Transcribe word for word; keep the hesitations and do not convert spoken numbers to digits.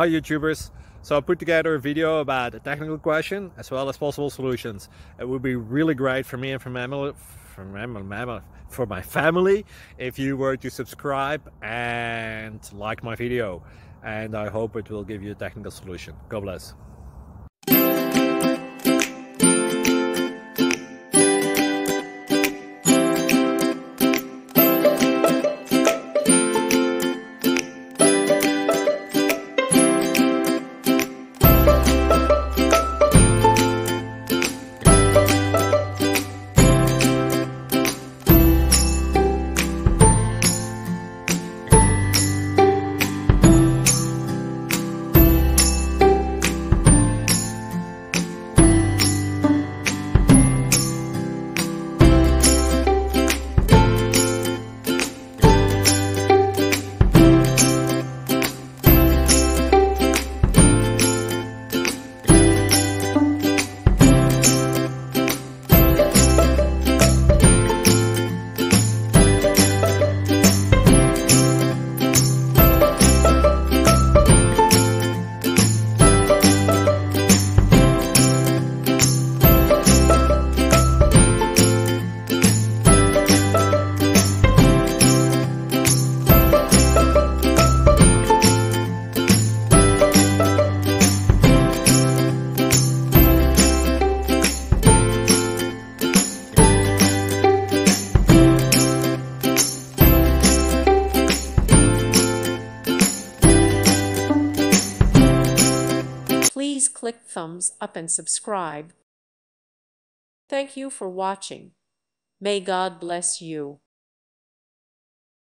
Hi YouTubers. So I put together a video about a technical question as well as possible solutions. It would be really great for me and for my family, for my, for my family if you were to subscribe and like my video. And I hope it will give you a technical solution. God bless. Please click thumbs up and subscribe. Thank you for watching. May God bless you.